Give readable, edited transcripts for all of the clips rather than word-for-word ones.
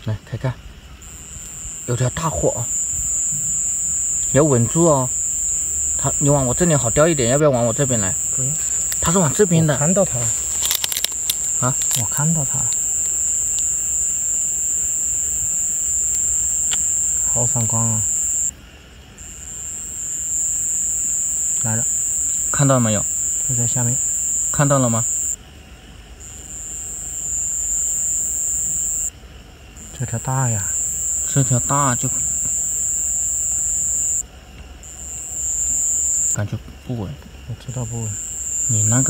来看看，有条大货哦，要稳住哦。你往我这里好叼一点，要不要往我这边来？ 不用， 它是往这边的。 看到它了。 啊， 我看到它了。好闪光啊！来了， 看到了没有？ 就在下面。 看到了吗？ 这条大呀， 这条大就感觉不稳。 我知道不稳。 你那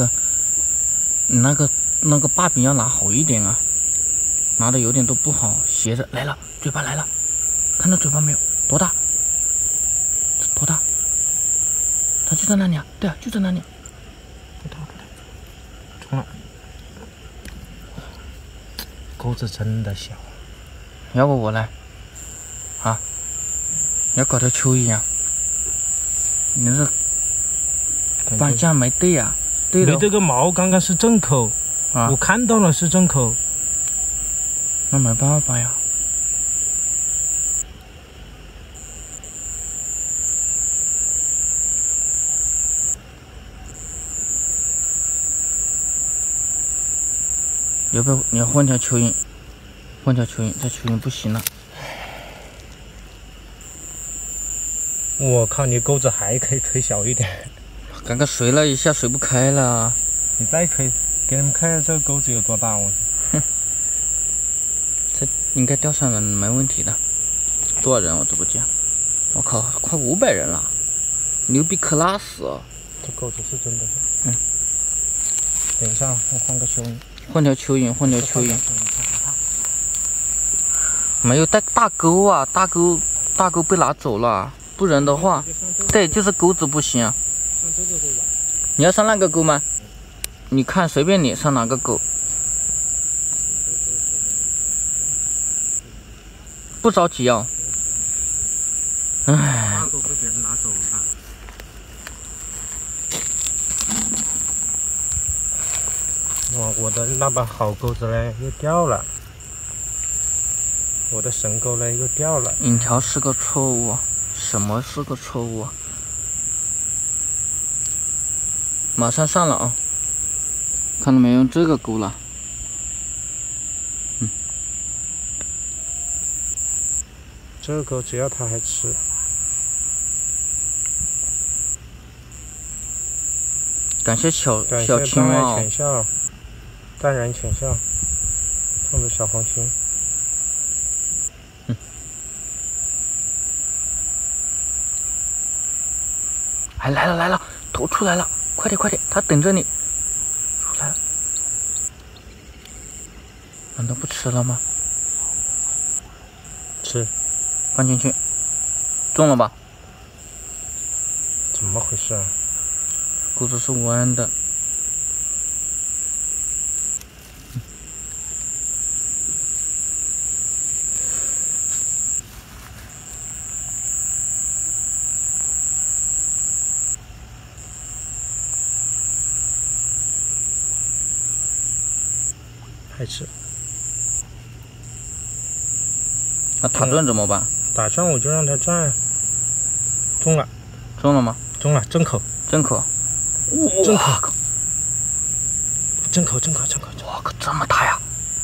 个把柄要拿好一点啊，拿的有点都不好，斜着来了，嘴巴来了，看到嘴巴没有？多大？多大？它就在那里啊，对啊，就在那里。 不大不大，冲了！钩子真的小。 要不我来啊？要搞条蚯蚓啊？你这把架没对呀、啊？对的。 没这个毛，刚刚是正口啊，我看到了是正口。 那没办法呀。要不要你要换条蚯蚓？换条蚯蚓，这蚯蚓不行了。 我靠，你钩子还可以推小一点。 刚刚随了一下，随不开了。 你再推，给你们看下这个钩子有多大，我。 哼，这应该钓上人没问题的。多少人？我直播间？我靠，快500人了，牛逼 class 哦！ 这钩子是真的。嗯。等一下，我换个蚯蚓。 换条蚯蚓，换条蚯蚓。没有带大钩啊，大钩被拿走了，不然的话，对，就是钩子不行啊。 上这个钩吧。 你要上那个钩吗？你看随便你上哪个钩。不着急哦。唉。 大钩被别人拿走了。哇，我的那把好钩子嘞又掉了，我的神钩嘞又掉了。 引条是个错误，什么是个错误？马上上了啊！看到没有？用这个钩了。 这个钩只要它还吃。 感谢小青蛙浅笑，淡然浅笑，送的小红心。 哎，来了，头出来了，快点，它等着你，出来了。难道不吃了吗？ 吃， 放进去，中了吧？ 怎么回事啊？ 钩子是弯的。 还吃。 那打转怎么办？ 打转我就让它转。中了。 中了吗？ 中了，正口。 正口。 正口。正口。 我靠，这么大呀！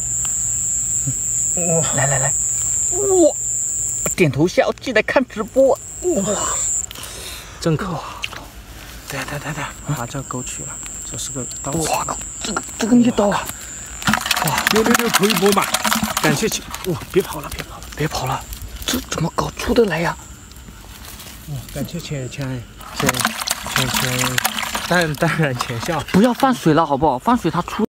哇！ 来，哇！点头笑，记得看直播。哇！ 正口。对，把这个钩取了，这是个刀。 哇靠，这个你刀啊！ 哇，666扣一波嘛！感谢亲，哇，别跑了， 这怎么搞出得来呀？ 哇，感谢浅淡然浅笑。 不要放水了，好不好？放水它出。